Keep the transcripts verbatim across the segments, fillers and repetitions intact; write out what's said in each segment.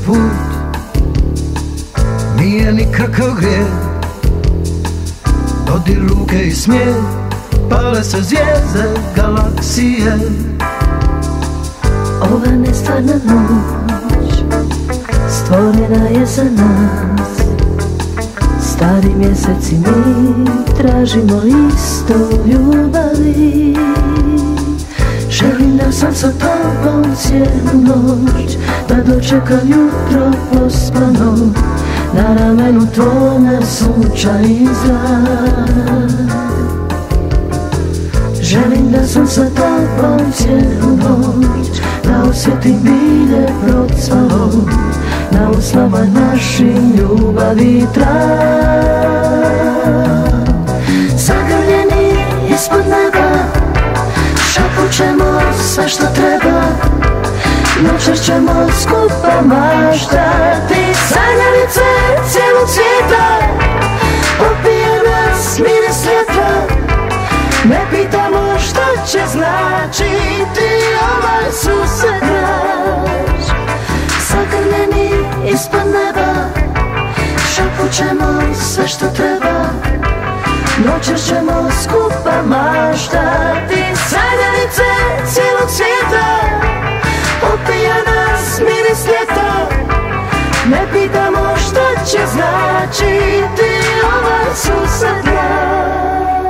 put nije nikakav grijeh. Dodir ruke i smijeh, pale se zvijezde, galaksije. Ova nestvarna noć stvorena je za nas. Stari mjeseci mi tražimo isto ljubavi. Želim da sam sa tobom cijelu noć, da dočekam jutro pospano, na ramenu tvome sunčani zrak. Želim da sam sa tobom cijelu noć, da osjetim bilje procvalo, na usnama našim ljubavi trag. Zagrljeni ispod neba, šapućemo sve što treba, noćas ćemo skupa maštati. Sanjalice cijelog svijeta, opije nas miris ljeta. Ne pitamo šta će značiti ovaj susret naš. Zagrljeni ispod neba, šapućemo sve što treba, noćas ćemo skupa maštati. Sanjalice cijelog svijeta, opija nas miris ljeta. Ne pitamo šta će značiti ovaj susret naš.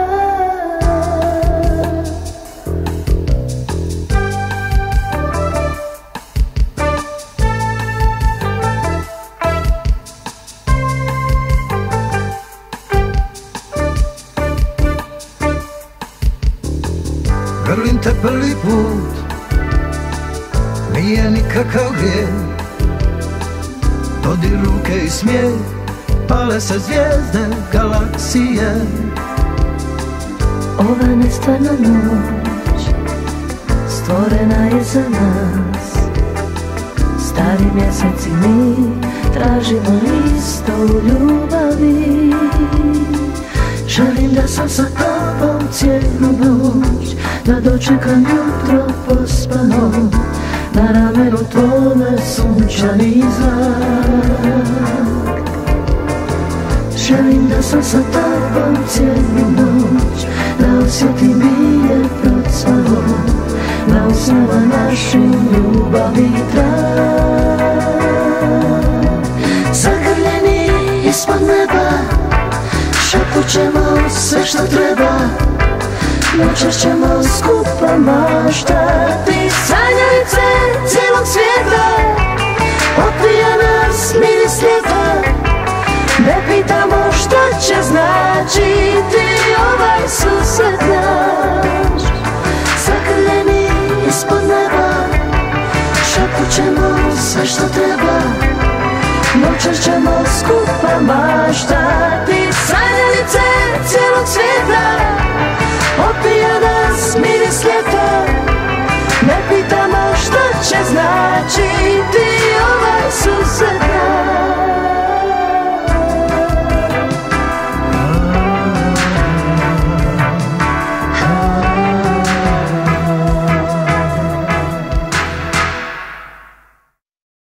Grlim te prvi put, nije nikakav grijeh. Dodir ruke i smijeh, pale se zvijezde, galaksije. Ova nestvarna noć stvorena je za nas. Stari mjeseci mi tražimo isto u ljubavi. Želim da sam sa tobom cijelu noć, da dočekam jutro pospano, na ramenu tvome sunčani zrak. Želim da sam sa tobom cijelu noć, da osjetim bilje procvalo, na usnama našim ljubavi trag. Zagrljeni ispod neba, šapućemo sve što treba, noćas ćemo skupa maštati. Sanjalice cijelog svijeta, opija nas miris ljeta. Ne pitamo šta će značiti ovaj susret naš. Zagrljeni ispod neba, šapućemo sve što treba, noćas ćemo skupa maštati.